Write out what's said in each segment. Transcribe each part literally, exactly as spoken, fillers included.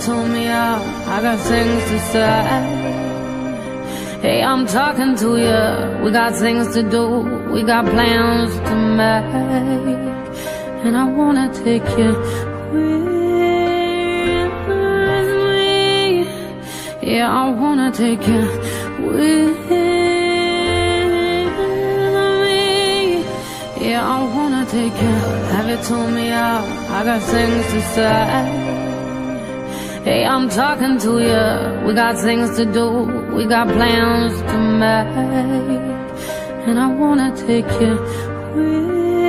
told me out, I got things to say. Hey, I'm talking to you, we got things to do, we got plans to make. And I wanna take you with me. Yeah, I wanna take you with me. Yeah, I wanna take you. Have you told me out, I got things to say. Hey, I'm talking to you, we got things to do, we got plans to make. And I wanna take you with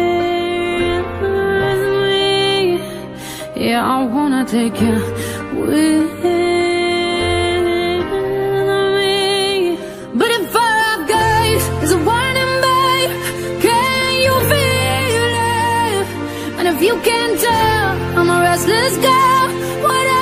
me. Yeah, I wanna take you with me. But if our gaze is a warning, babe, can you feel it? And if you can't tell, I'm a restless girl, whatever.